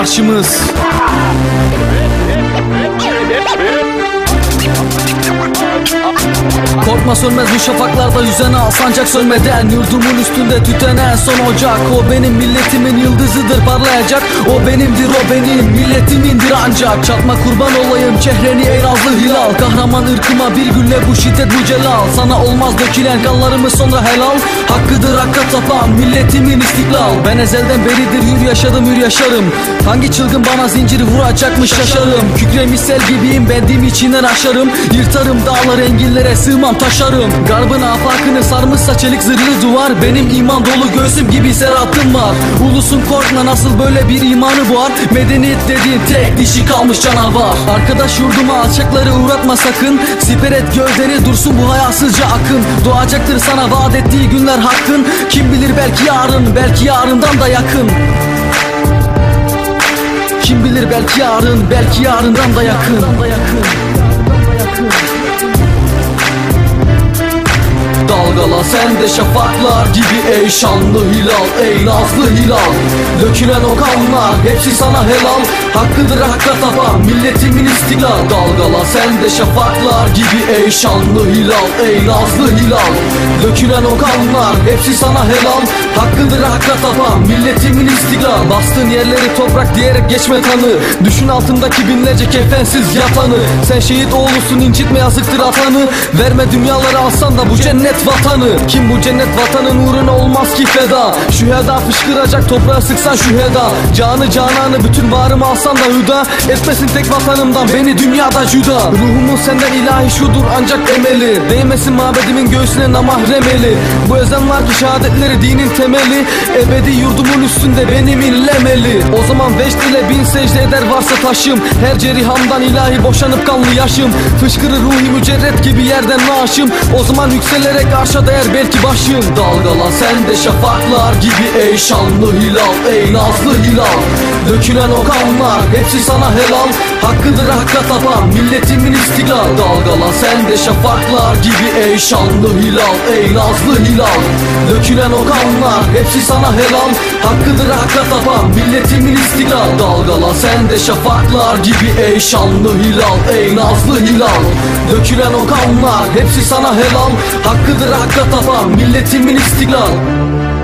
marşımız. Korkma sönmez bu şafaklarda yüzen al, sancak sönmeden yurdumun üstünde tüten en son ocak. O benim milletimin yıldızıdır parlayacak. O benimdir, o benim milletimindir ancak. Çatma kurban olayım çehreni ey nazlı hilal. Kahraman ırkıma bir gülle bu şiddet bu celal. Sana olmaz dökülen kanlarımız sonra helal. Hakkıdır hakka tapan milletimin istiklal. Ben ezelden beridir hür yaşadım hür yaşarım. Hangi çılgın bana zinciri vuracakmış şaşarım. Kükremiş sel gibiyim bendim içinden aşarım. Yırtarım dağlar enginlere sığmam taşarım. Garbın afakını sarmışsa çelik zırhlı duvar. Benim iman dolu göğsüm gibi serhatım var. Ulusun korkma nasıl böyle bir imanı boğar. Medeniyet dediğin tek dişi kalmış canavar. Arkadaş yurduma alçakları uğratma sakın. Siper et gözleri dursun bu hayasızca akın. Doğacaktır sana vaat ettiği günler hakkın. Kim bilir belki yarın, belki yarından da yakın. Kim bilir belki yarın, belki yarından da yakın. Dalgala sen de şafaklar gibi ey şanlı hilal, ey nazlı hilal. Dökülen o kanlar hepsi sana helal. Hakkıdır hakka tapan milletimin istiklal. Dalgala sen de şafaklar gibi ey şanlı hilal, ey nazlı hilal. Dökülen o kanlar hepsi sana helal. Hakkıdır hakka tapan milletimin istiklal. Bastığın yerleri toprak diyerek geçme tanı. Düşün altındaki binlerce kefensiz yatanı. Sen şehit oğlusun incitme yazıktır atanı. Verme dünyaları alsan da bu cennet vatanı. Kim bu cennet vatanın uğruna olmaz ki feda. Şüheda fışkıracak toprağa sıksan şüheda. Canı cananı bütün varımı alsan da hüda. Etmesin tek vatanımdan beni dünyada cüda. Ruhumun senden ilahi şudur ancak emeli. Değmesin mabedimin göğsüne namahremeli. Bu özen var ki şehadetleri dinin temeli. Ebedi yurdumun üstünde benim inlemeli. O zaman veşt ile bin secde eder varsa taşım. Her cerihamdan ilahi boşanıp kanlı yaşım. Fışkırır ruhi mücerret gibi yerden naaşım. O zaman yükselerek arşa değer belki başım. Dalgala sen de şafaklar gibi ey şanlı hilal, ey nazlı hilal. Dökülen o kanlar hepsi sana helal. Hakkıdır hakka tapan milletimin istiklal. Dalgala sen de şafaklar gibi ey şanlı hilal, ey nazlı hilal. Dökülen o kanlar hepsi sana helal. Hakkıdır hakka tapan milletimin istiklal. Dalgala sen de şafaklar gibi ey şanlı hilal, ey nazlı hilal. Dökülen o kanlar hepsi sana helal. Hakkıdır hakka tapan milletimin istiklal.